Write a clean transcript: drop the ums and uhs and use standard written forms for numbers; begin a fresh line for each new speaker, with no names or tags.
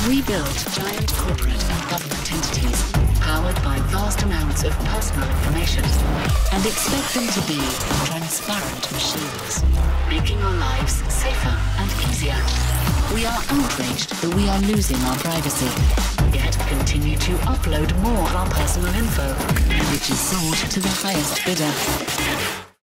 We build giant corporate and government entities powered by vast amounts of personal information and expect them to be transparent machines, making our lives safer and easier. We are outraged that we are losing our privacy, yet continue to upload more of our personal info, which is sold to the highest bidder.